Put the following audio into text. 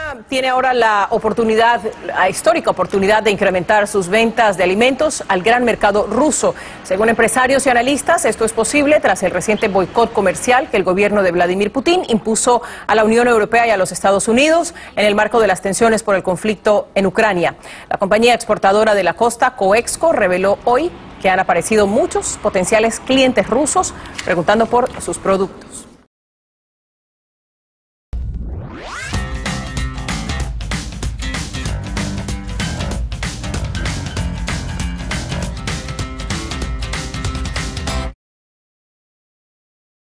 Rusia tiene ahora la histórica oportunidad de incrementar sus ventas de alimentos al gran mercado ruso. Según empresarios y analistas, esto es posible tras el reciente boicot comercial que el gobierno de Vladimir Putin impuso a la Unión Europea y a los Estados Unidos en el marco de las tensiones por el conflicto en Ucrania. La compañía exportadora de la costa, Coexco, reveló hoy que han aparecido muchos potenciales clientes rusos preguntando por sus productos.